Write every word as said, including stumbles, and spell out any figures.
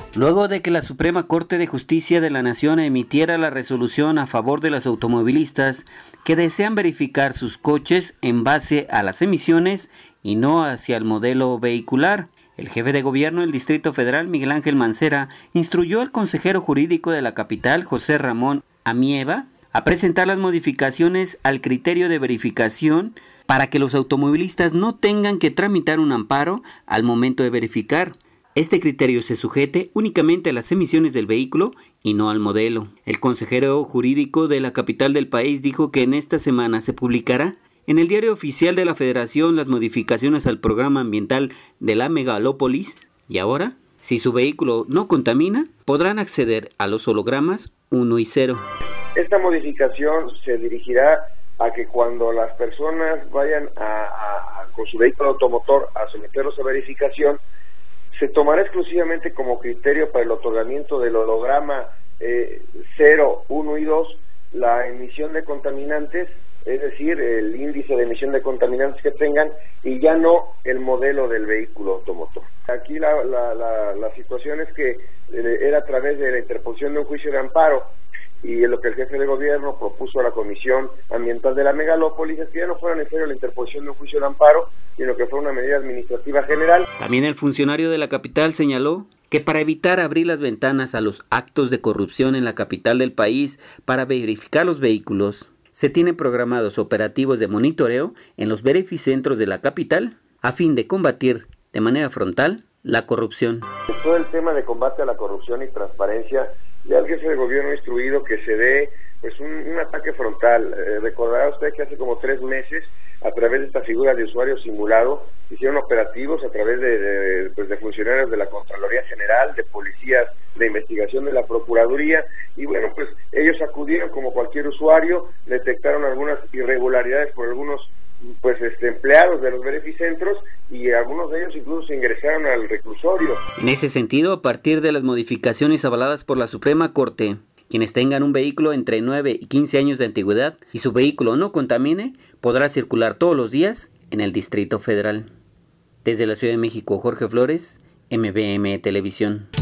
Luego de que la Suprema Corte de Justicia de la Nación emitiera la resolución a favor de los automovilistas que desean verificar sus coches en base a las emisiones y no hacia el modelo vehicular, el jefe de gobierno del Distrito Federal, Miguel Ángel Mancera, instruyó al consejero jurídico de la capital, José Ramón Amieva, a presentar las modificaciones al criterio de verificación para que los automovilistas no tengan que tramitar un amparo al momento de verificar. Este criterio se sujete únicamente a las emisiones del vehículo y no al modelo. El consejero jurídico de la capital del país dijo que en esta semana se publicará en el Diario Oficial de la Federación las modificaciones al programa ambiental de la megalópolis y ahora, si su vehículo no contamina, podrán acceder a los hologramas uno y cero. Esta modificación se dirigirá a que cuando las personas vayan a, a, a, con su vehículo automotor a someterlos a verificación, se tomará exclusivamente como criterio para el otorgamiento del holograma eh, cero, uno y dos la emisión de contaminantes, es decir, el índice de emisión de contaminantes que tengan, y ya no el modelo del vehículo automotor. Aquí la, la, la, la situación es que eh, era a través de la interposición de un juicio de amparo, y lo que el jefe de gobierno propuso a la Comisión Ambiental de la Megalópolis es que ya no fuera necesario la interposición de un juicio de amparo, sino que fuera una medida administrativa general. También el funcionario de la capital señaló que para evitar abrir las ventanas a los actos de corrupción en la capital del país para verificar los vehículos, se tienen programados operativos de monitoreo en los verificentros de la capital a fin de combatir de manera frontal la corrupción. Todo el tema de combate a la corrupción y transparencia, ya el jefe de gobierno ha instruido que se dé pues un, un ataque frontal. Eh, recordará usted que hace como tres meses, a través de esta figura de usuario simulado, hicieron operativos a través de, de, pues de funcionarios de la Contraloría General, de policías de investigación de la Procuraduría, y bueno, pues ellos acudieron como cualquier usuario, detectaron algunas irregularidades por algunos pues este empleados de los verificentros, y algunos de ellos incluso ingresaron al reclusorio. En ese sentido, a partir de las modificaciones avaladas por la Suprema Corte, quienes tengan un vehículo entre nueve y quince años de antigüedad y su vehículo no contamine, podrá circular todos los días en el Distrito Federal. Desde la Ciudad de México, Jorge Flores, M B M Televisión.